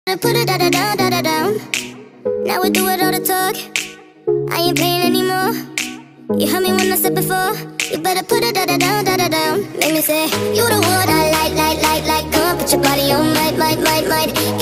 Put it da da down, da da down. Now we do it all the talk. I ain't playing anymore. You heard me when I said before. You better put it da da down, da da down. Make me say, you the one I like. Come on, put your body on, might.